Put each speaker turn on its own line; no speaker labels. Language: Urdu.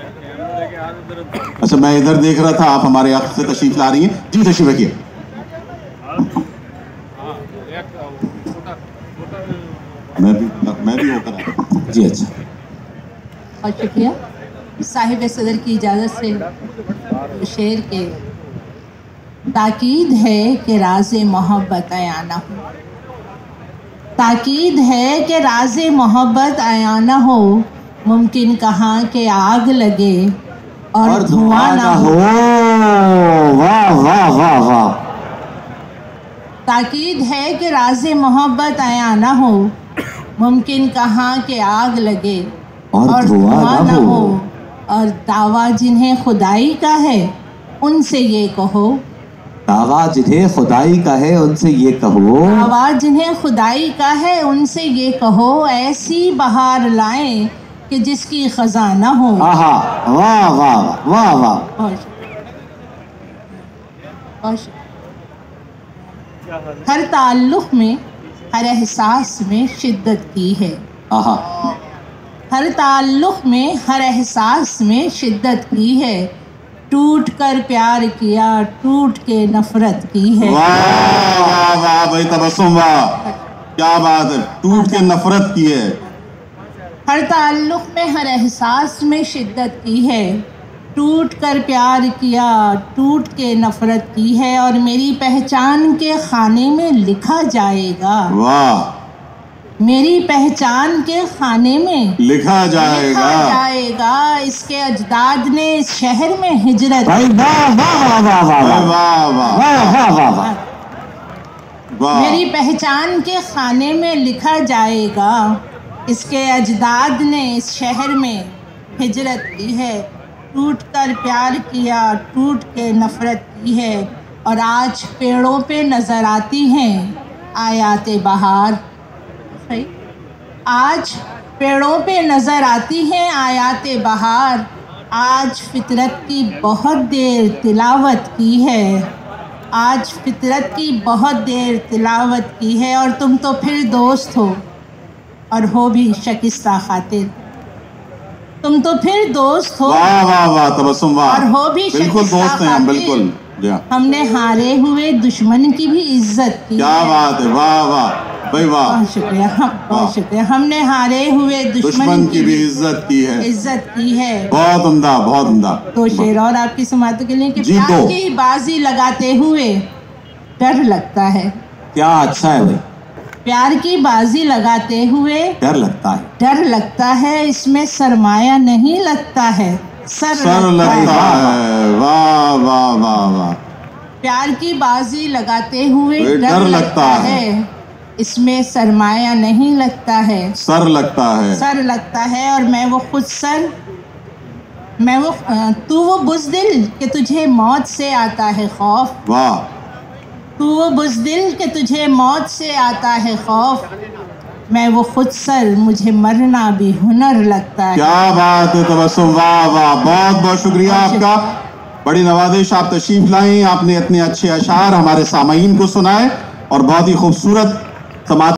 اچھا میں ادھر دیکھ رہا تھا، آپ ہمارے آپ سے تشریف لا رہی ہیں، جی تشریف رکھیے. میں بھی ہو کر آیا. جی اچھا
بہت شکریہ. صاحب صدر کی اجازت سے شعر کے تاکید ہے کہ راز محبت عیاں نہ ہو، تاکید ہے کہ راز محبت عیاں نہ ہو، ممکن کہاں کہ آگ لگے اور دھواں نہ ہو.
واہ واہ واہ واہ.
تاکید ہے کہ راز محبت عیاں نہ ہو، ممکن کہاں کہ آگ لگے اور دھواں نہ ہو. اور دعویٰ جنہیں خدائی کا ہے ان سے یہ کہو،
دعویٰ جنہیں خدائی کا ہے ان سے یہ کہو،
دعویٰ جنہیں خدائی کا ہے ان سے یہ کہو، ایسی بہار لائیں کہ جس کی خزاں نہ ہو.
آہا واہ واہ واہ واہ.
ہر تعلق میں ہر احساس میں شدت کی ہے.
آہا.
ہر تعلق میں ہر احساس میں شدت کی ہے، ٹوٹ کر پیار کیا ٹوٹ کے نفرت کی ہے.
واہ واہ واہ بھائی تبسم، واہ کیا بات ہے، ٹوٹ کے نفرت کی ہے.
ہر تعلق میں ہر احساس میں شدت کی ہے، ٹوٹ کر پیار کیا ٹوٹ کے نفرت کی ہے، اور میری پہچان کے خانے میں لکھا جائے گا.
واہ.
میری پہچان کے خانے میں
لکھا جائے
گا اس کے اجداد نے اس شہر میں ہجرت. میری پہچان کے خانے میں لکھا جائے گا اس کے اجداد نے اس شہر میں ہجرت کی ہے، ٹوٹ کر پیار کیا ٹوٹ کے نفرت کی ہے. اور آج پیڑوں پہ نظر آتی ہیں آیات بہار. آج پیڑوں پہ نظر آتی ہیں آیات بہار، آج فطرت کی بہت دیر تلاوت کی ہے، آج فطرت کی بہت دیر تلاوت کی ہے. اور تم تو پھر دوست ہو اور ہو بھی شکستہ خاطر، تم تو پھر دوست ہو
واہ واہ واہ تبسم، واہ
اور ہو بھی
بالکل
شکستہ
دوست ہیں ہم، بالکل.
ہم نے ہارے ہوئے دشمن کی بھی عزت کی.
کیا بات ہے، واہ واہ بھائی واہ.
بہت شکریہ، بہت شکریہ. ہم نے ہارے ہوئے
دشمن کی بھی عزت کی ہے. بہت عمدہ بہت عمدہ.
تو شعر اور آپ کی سماعت کے لیے کہ پیار کی بازی لگاتے ہوئے ڈر لگتا ہے.
کیا اچھا ہے بھائی.
پیار کی بازی لگاتے ہوئے
ڈر لگتا
ہے، اس میں سرمایہ نہیں لگتا ہے، سر لگتا
ہے. واہ واہ واہ واہ.
پیار کی بازی لگاتے ہوئے ڈر لگتا ہے، اس میں سرمایہ نہیں لگتا ہے،
سر
لگتا ہے. اور میں وہ خود سر، میں وہ تو وہ بزدل کہ تجھے موت سے آتا ہے خوف.
واہ.
تو وہ بزدل کہ تجھے موت سے آتا ہے خوف، میں وہ خود سر مجھے مرنا بھی ہنر لگتا ہے.
کیا بات ہے تبسم، واہ واہ. بہت بہت شکریہ آپ کا، بڑی نوازش. آپ تشریف لائیں، آپ نے اتنے اچھے اشعار ہمارے سامعین کو سنائے اور بہت ہی خوبصورت سماعت